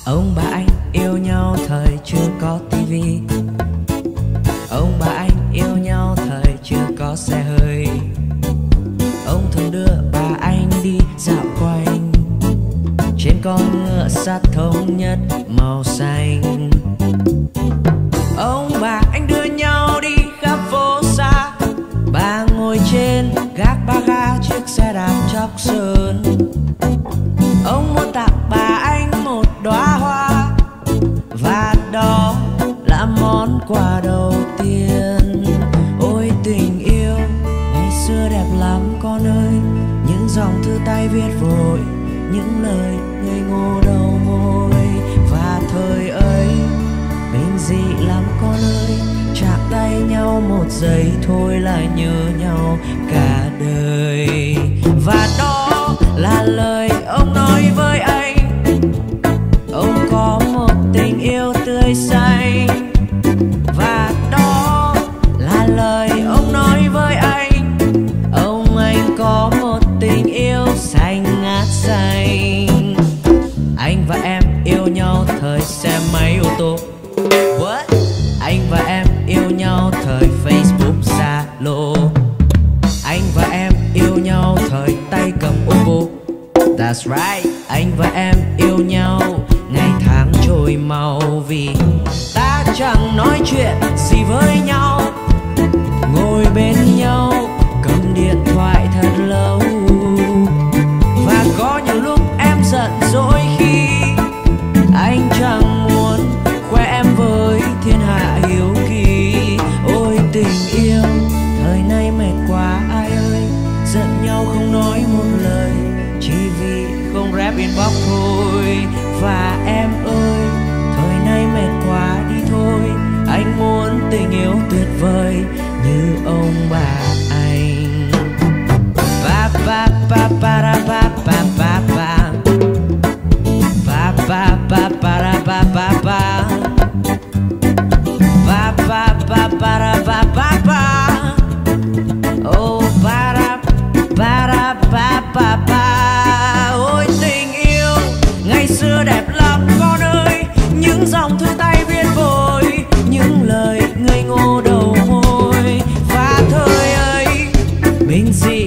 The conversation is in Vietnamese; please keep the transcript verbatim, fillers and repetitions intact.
Ông bà anh yêu nhau thời chưa có tivi. Ông bà anh yêu nhau thời chưa có xe hơi. Ông thường đưa bà anh đi dạo quanh trên con ngựa sắt thống nhất màu xanh. Ông bà anh đưa nhau đi khắp phố xa. Bà ngồi trên gác ba ga chiếc xe đạp chóc sơn. Ông muốn tặng bà anh một đóa hoa, và đó là món quà đầu tiên. Ôi tình yêu ngày xưa đẹp lắm con ơi, những dòng thư tay viết vội, những lời ngây ngô đầu môi. Và thời ấy bình dị lắm con ơi, chạm tay nhau một giây thôi là nhớ nhau cả đời. Và đó là lời ông nói với anh, ông có một tình yêu tươi xanh. Và đó là lời ông nói với anh, ông anh có một tình yêu xanh ngát xanh. Anh và em yêu nhau thời xe máy ô tô. What? Anh và em yêu nhau thời Facebook Zalo. Anh và em yêu nhau thời tay cầm Oppo. That's right. Anh và em yêu nhau ngày tháng trôi mau, vì ta chẳng nói chuyện gì với nhau, ngồi bên nhau cầm điện thoại thật lâu. Và có nhiều lúc em giận dỗi khi anh chẳng muốn khoe em với thiên hạ hiếu kỳ. Ôi tình yêu thời nay mệt quá ai ơi, giận nhau không nói một lời chỉ vì không rep inbox thôi. Và em ơi thời nay mệt quá đi thôi, anh muốn tình yêu tuyệt vời như ông bà anh. Ba ba ba ba ra ba ba ba ba ba ba ba ba ra ba ba ba ba ba ba ba ra ba ba ba. Oh ba ra ba ra ba ba ba. Ôi tình yêu ngày xưa đẹp lắm con ơi, những dòng thư tay viết vội, những lời ngây ngô đầu môi. Và thời ấy bình dị